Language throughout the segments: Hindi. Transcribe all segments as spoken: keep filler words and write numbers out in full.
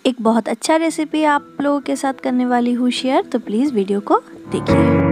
एक बहुत अच्छा रेसिपी आप लोगों के साथ करने वाली हूँ शेयर, तो प्लीज़ वीडियो को देखिए।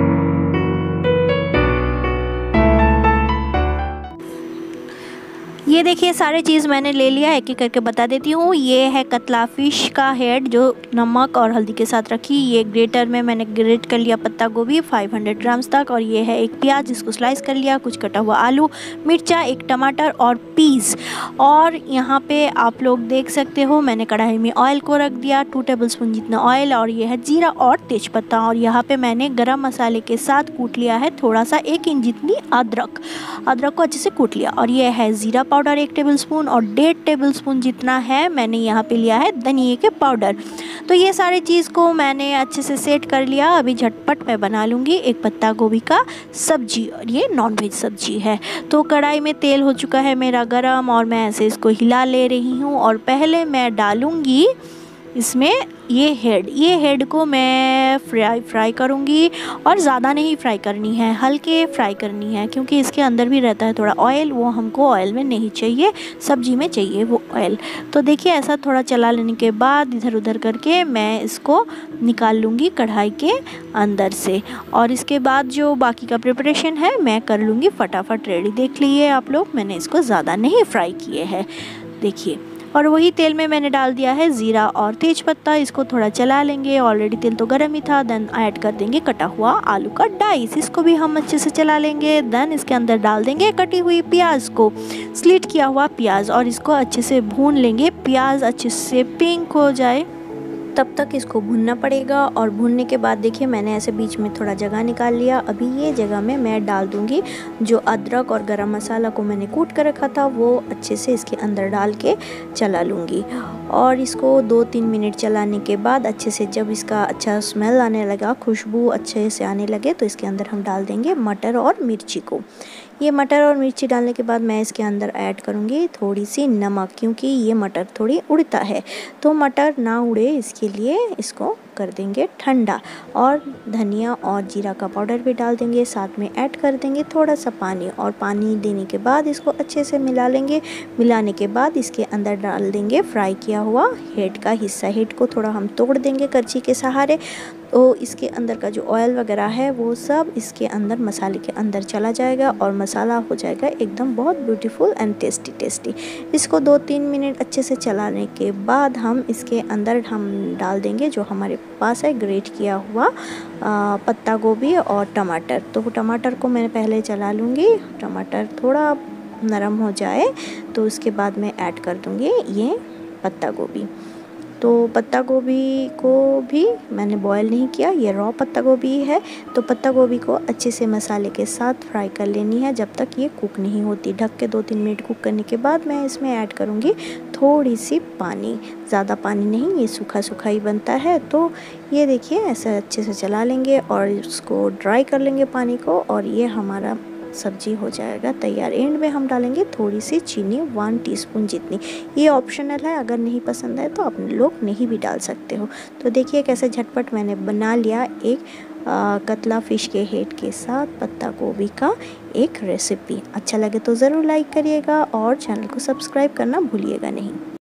ये देखिए सारे चीज़ मैंने ले लिया, एक एक करके बता देती हूँ। ये है कतला फिश का हेड जो नमक और हल्दी के साथ रखी। ये ग्रेटर में मैंने ग्रेट कर लिया पत्ता गोभी पाँच सौ ग्राम्स तक। और ये है एक प्याज जिसको स्लाइस कर लिया, कुछ कटा हुआ आलू, मिर्चा, एक टमाटर और पीस। और यहाँ पे आप लोग देख सकते हो मैंने कढ़ाई में ऑयल को रख दिया, टू टेबल स्पून जितना ऑयल। और ये है जीरा और तेजपत्ता। और यहाँ पे मैंने गरम मसाले के साथ कूट लिया है थोड़ा सा एक इंच जितनी अदरक अदरक को अच्छे से कूट लिया। और ये है जीरा पाउडर एक टेबलस्पून और डेढ़ टेबलस्पून जितना है मैंने यहाँ पे लिया है धनिए के पाउडर। तो ये सारी चीज़ को मैंने अच्छे से सेट कर लिया। अभी झटपट मैं बना लूँगी एक पत्ता गोभी का सब्जी, और ये नॉनवेज सब्जी है। तो कढ़ाई में तेल हो चुका है मेरा गरम और मैं ऐसे इसको हिला ले रही हूँ। और पहले मैं डालूँगी इसमें ये हेड ये हेड को मैं फ्राई फ्राई करूँगी। और ज़्यादा नहीं फ्राई करनी है, हल्के फ्राई करनी है, क्योंकि इसके अंदर भी रहता है थोड़ा ऑयल, वो हमको ऑयल में नहीं चाहिए, सब्जी में चाहिए वो ऑयल। तो देखिए ऐसा थोड़ा चला लेने के बाद इधर उधर करके मैं इसको निकाल लूँगी कढ़ाई के अंदर से। और इसके बाद जो बाकी का प्रिपरेशन है मैं कर लूँगी फटाफट रेडी। देख लीजिए आप लोग, मैंने इसको ज़्यादा नहीं फ्राई किए हैं, देखिए। और वही तेल में मैंने डाल दिया है ज़ीरा और तेज़पत्ता, इसको थोड़ा चला लेंगे। ऑलरेडी तेल तो गर्म ही था। देन ऐड कर देंगे कटा हुआ आलू का डाइस, इसको भी हम अच्छे से चला लेंगे। देन इसके अंदर डाल देंगे कटी हुई प्याज को, स्लिट किया हुआ प्याज, और इसको अच्छे से भून लेंगे। प्याज अच्छे से पिंक हो जाए तब तक इसको भूनना पड़ेगा। और भूनने के बाद देखिए मैंने ऐसे बीच में थोड़ा जगह निकाल लिया। अभी ये जगह में मैं डाल दूंगी जो अदरक और गरम मसाला को मैंने कूट कर रखा था, वो अच्छे से इसके अंदर डाल के चला लूँगी। और इसको दो तीन मिनट चलाने के बाद अच्छे से जब इसका अच्छा स्मेल आने लगा, खुशबू अच्छे से आने लगे, तो इसके अंदर हम डाल देंगे मटर और मिर्ची को। ये मटर और मिर्ची डालने के बाद मैं इसके अंदर ऐड करूँगी थोड़ी सी नमक, क्योंकि ये मटर थोड़ी उड़ता है, तो मटर ना उड़े इसके लिए इसको कर देंगे ठंडा। और धनिया और जीरा का पाउडर भी डाल देंगे, साथ में ऐड कर देंगे थोड़ा सा पानी। और पानी देने के बाद इसको अच्छे से मिला लेंगे। मिलाने के बाद इसके अंदर डाल देंगे फ्राई किया हुआ हेड का हिस्सा। हेड को थोड़ा हम तोड़ देंगे करछी के सहारे, तो इसके अंदर का जो ऑयल वगैरह है वो सब इसके अंदर मसाले के अंदर चला जाएगा और मसाला हो जाएगा एकदम बहुत ब्यूटीफुल एंड टेस्टी टेस्टी। इसको दो तीन मिनट अच्छे से चलाने के बाद हम इसके अंदर हम डाल देंगे जो हमारे पास है ग्रेट किया हुआ आ, पत्ता गोभी और टमाटर। तो टमाटर को मैं पहले चला लूँगी, टमाटर थोड़ा नरम हो जाए तो उसके बाद मैं ऐड कर दूँगी ये पत्ता गोभी। तो पत्ता गोभी को भी मैंने बॉयल नहीं किया, ये रॉ पत्ता गोभी है। तो पत्ता गोभी को अच्छे से मसाले के साथ फ्राई कर लेनी है जब तक ये कुक नहीं होती। ढक के दो तीन मिनट कुक करने के बाद मैं इसमें ऐड करूँगी थोड़ी सी पानी, ज़्यादा पानी नहीं, ये सूखा सूखा ही बनता है। तो ये देखिए ऐसा अच्छे से चला लेंगे और इसको ड्राई कर लेंगे पानी को, और ये हमारा सब्जी हो जाएगा तैयार। एंड में हम डालेंगे थोड़ी सी चीनी, वन टीस्पून जितनी। ये ऑप्शनल है, अगर नहीं पसंद है तो आप लोग नहीं भी डाल सकते हो। तो देखिए कैसे झटपट मैंने बना लिया एक आ, कतला फ़िश के हेड के साथ पत्ता गोभी का एक रेसिपी। अच्छा लगे तो ज़रूर लाइक करिएगा और चैनल को सब्सक्राइब करना भूलिएगा नहीं।